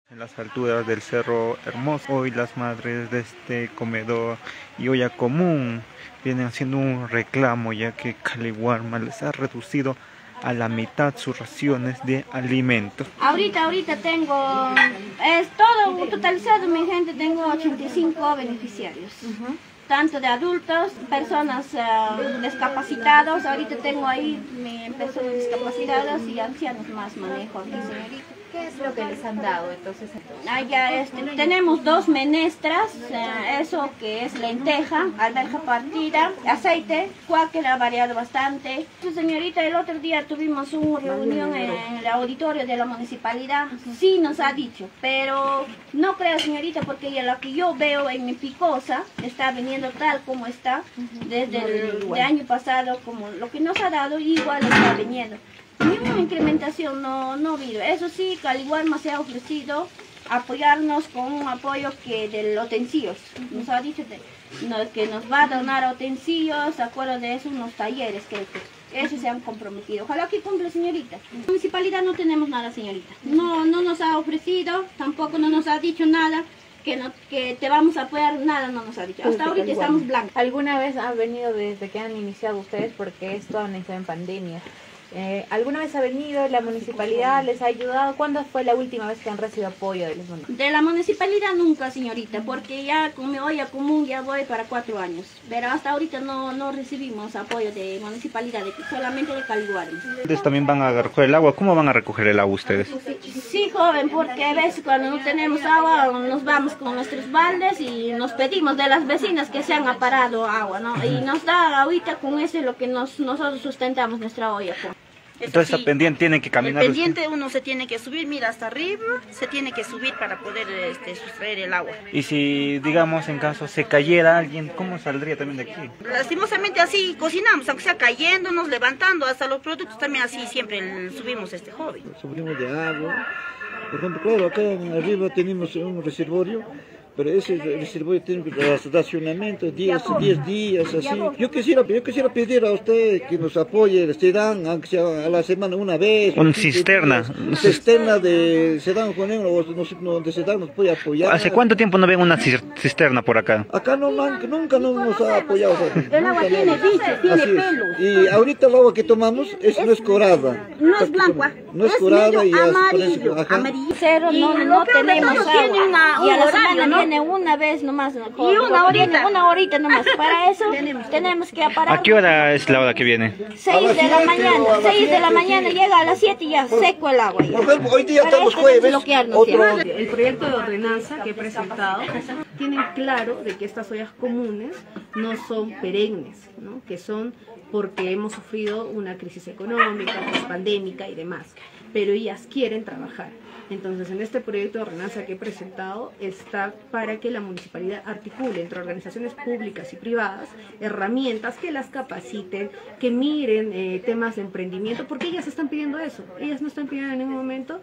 En las alturas del Cerro Hermoso, hoy las madres de este comedor y olla común vienen haciendo un reclamo, ya que Caliwarma les ha reducido a la mitad sus raciones de alimentos. Ahorita tengo, es todo totalizado, mi gente, tengo 85 beneficiarios. Tanto de adultos, personas discapacitados, ahorita tengo ahí personas discapacitadas y ancianos más manejo aquí, señorita. ¿Qué es lo que les han dado entonces? Tenemos 2 menestras, eso que es lenteja, alberja partida, aceite, cuáquer ha variado bastante. Señorita, el otro día tuvimos una reunión en el auditorio de la municipalidad, sí nos ha dicho, pero no creo, señorita, porque ya lo que yo veo en mi picosa está viniendo tal como está, desde el año pasado, como lo que nos ha dado, igual está viniendo. Ni una incrementación no ha habido. Eso sí, Caliwarma se ha ofrecido apoyarnos con un apoyo que de los utensilios. Nos ha dicho que nos va a donar utensilios, de acuerdo de eso, unos talleres que eso se han comprometido. Ojalá que cumpla, señorita. La municipalidad no tenemos nada, señorita. No nos ha ofrecido, tampoco no nos ha dicho nada. Que te vamos a apoyar, nada no nos ha dicho. Hasta ahorita estamos blancos. ¿Alguna vez han venido desde que han iniciado ustedes? Porque esto han iniciado en pandemia. ¿Alguna vez ha venido la municipalidad, les ha ayudado? ¿Cuándo fue la última vez que han recibido apoyo de los municipios? De la municipalidad nunca, señorita, porque ya con mi olla común ya voy para 4 años. Pero hasta ahorita no recibimos apoyo de municipalidad, solamente de Caliwarma. Ustedes también van a recoger el agua. ¿Cómo van a recoger el agua ustedes? Sí, joven, porque a veces cuando no tenemos agua nos vamos con nuestros baldes y nos pedimos de las vecinas que se han aparado agua, ¿no? Y nos da ahorita con eso lo que nosotros sustentamos nuestra olla. Entonces está pendiente, tienen que caminar. El pendiente uno se tiene que subir, mira, hasta arriba, se tiene que subir para poder sustraer el agua. Y si, digamos, en caso se cayera alguien, ¿cómo saldría también de aquí? Lastimosamente así cocinamos, aunque sea cayéndonos, levantando, hasta los productos también así siempre subimos hobby. Subimos de agua. Por ejemplo, claro, acá arriba tenemos un reservorio, pero ese reservorio tiene racionamiento, 10 días, así. Yo quisiera pedir a usted que nos apoye, se dan, aunque sea a la semana una vez. Una cisterna. Cisterna se dan con él, donde se dan nos puede apoyar. ¿Hace cuánto tiempo no ven una cisterna por acá? Acá nunca nos ha apoyado. El agua tiene bichos, tiene pelos. Y ahorita el agua que tomamos no es corada. No es blanca. No es corada y amarillo. Cero, no tenemos agua. Y a la semana viene una vez nomás. Y una horita nomás. Para eso tenemos que aparar. ¿A qué hora es la hora que viene? 6 de la mañana. 6 de la mañana llega a las 7 y ya seco el agua. Por ejemplo, hoy día estamos jueves. El proyecto de ordenanza que he presentado tienen claro de que estas ollas comunes no son perennes, ¿no? Que son porque hemos sufrido una crisis económica, pandémica y demás, pero ellas quieren trabajar. Entonces, en este proyecto de ordenanza que he presentado está para que la municipalidad articule entre organizaciones públicas y privadas herramientas que las capaciten, que miren temas de emprendimiento, porque ellas están pidiendo eso. Ellas no están pidiendo en ningún momento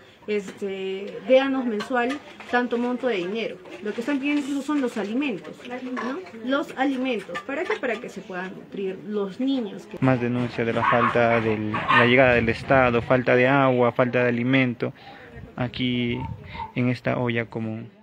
véanos mensual tanto monto de dinero. Lo que están pidiendo incluso son los alimentos, ¿no? Los alimentos. ¿Para qué? Para que se puedan nutrir los niños. Más denuncia de la falta de la llegada del Estado, falta de agua, falta de alimento aquí en esta olla común.